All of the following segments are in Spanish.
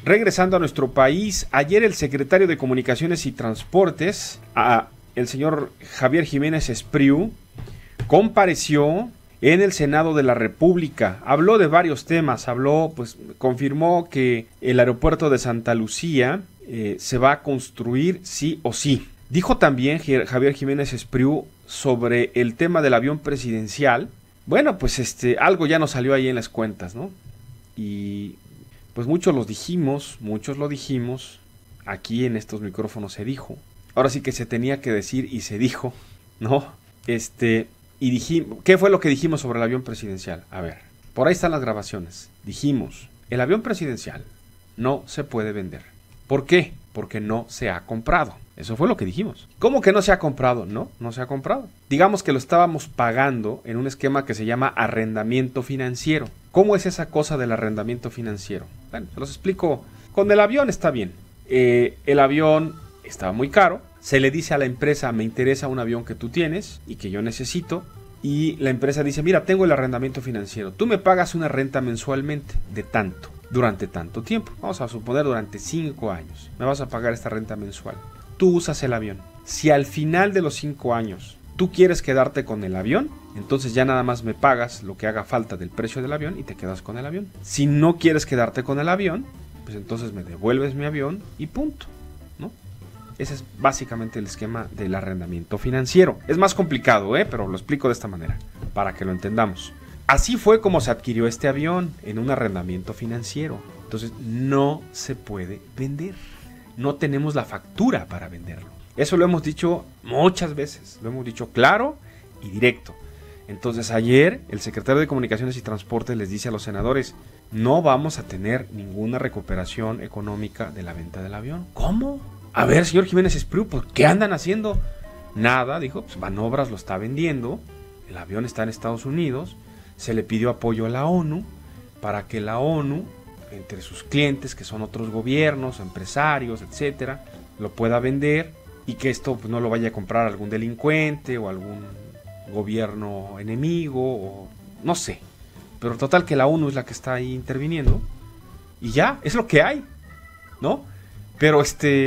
regresando a nuestro país, ayer el secretario de Comunicaciones y Transportes, el señor Javier Jiménez Espriu, compareció en el Senado de la República. Habló de varios temas, confirmó que el aeropuerto de Santa Lucía se va a construir sí o sí. Dijo también Javier Jiménez Espriu sobre el tema del avión presidencial. Bueno, pues algo ya nos salió ahí en las cuentas, ¿no? Y pues muchos lo dijimos, aquí en estos micrófonos se dijo. Ahora sí que se tenía que decir y se dijo, ¿no? Y dijimos, ¿qué fue lo que dijimos sobre el avión presidencial? A ver, por ahí están las grabaciones. Dijimos, el avión presidencial no se puede vender. ¿Por qué? Porque no se ha comprado. Eso fue lo que dijimos. ¿Cómo que no se ha comprado? No, no se ha comprado. Digamos que lo estábamos pagando en un esquema que se llama arrendamiento financiero. ¿Cómo es esa cosa del arrendamiento financiero? Bueno, se los explico. Con el avión está bien. El avión estaba muy caro. Se le dice a la empresa, me interesa un avión que tú tienes y que yo necesito. Y la empresa dice, mira, tengo el arrendamiento financiero. Tú me pagas una renta mensualmente de tanto, durante tanto tiempo. Vamos a suponer durante 5 años. Me vas a pagar esta renta mensual. Tú usas el avión. Si al final de los 5 años tú quieres quedarte con el avión, entonces ya nada más me pagas lo que haga falta del precio del avión y te quedas con el avión. Si no quieres quedarte con el avión, pues entonces me devuelves mi avión y punto, ¿no? Ese es básicamente el esquema del arrendamiento financiero. Es más complicado, pero lo explico de esta manera, para que lo entendamos. Así fue como se adquirió este avión, en un arrendamiento financiero. Entonces no se puede vender. No tenemos la factura para venderlo. Eso lo hemos dicho muchas veces. Lo hemos dicho claro y directo. Entonces ayer el secretario de Comunicaciones y Transportes les dice a los senadores, no vamos a tener ninguna recuperación económica de la venta del avión. ¿Cómo? A ver, señor Jiménez Espriu, ¿por qué andan haciendo? Nada, dijo, pues Banobras lo está vendiendo, el avión está en Estados Unidos, se le pidió apoyo a la ONU para que la ONU, entre sus clientes, que son otros gobiernos, empresarios, etcétera, lo pueda vender y que esto pues, no lo vaya a comprar algún delincuente o algún gobierno enemigo o no sé. Pero total que la ONU es la que está ahí interviniendo y ya, es lo que hay, ¿no? Pero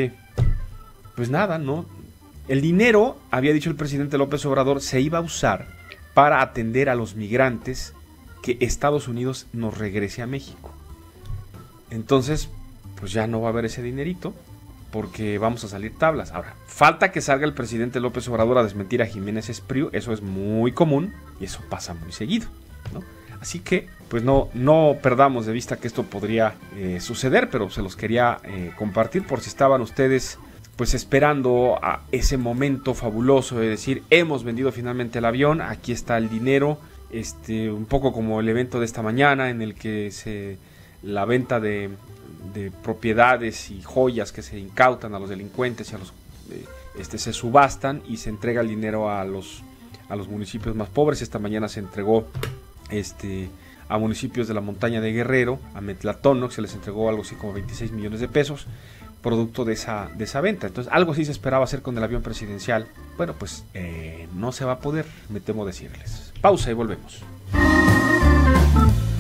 pues nada, ¿no? El dinero, había dicho el presidente López Obrador, se iba a usar para atender a los migrantes que Estados Unidos nos regrese a México. Entonces, pues ya no va a haber ese dinerito porque vamos a salir tablas. Ahora, falta que salga el presidente López Obrador a desmentir a Jiménez Espriu. Eso es muy común y eso pasa muy seguido, ¿no? Así que, pues no perdamos de vista que esto podría suceder, pero se los quería compartir por si estaban ustedes pues esperando a ese momento fabuloso de decir, hemos vendido finalmente el avión, aquí está el dinero, un poco como el evento de esta mañana en el que la venta de propiedades y joyas que se incautan a los delincuentes y a los se subastan y se entrega el dinero a los municipios más pobres. Esta mañana se entregó a municipios de la montaña de Guerrero, a Metlatónoc, se les entregó algo así como 26 millones de pesos, producto de esa venta. Entonces algo así se esperaba hacer con el avión presidencial. Bueno, pues no se va a poder, me temo decirles. Pausa y volvemos.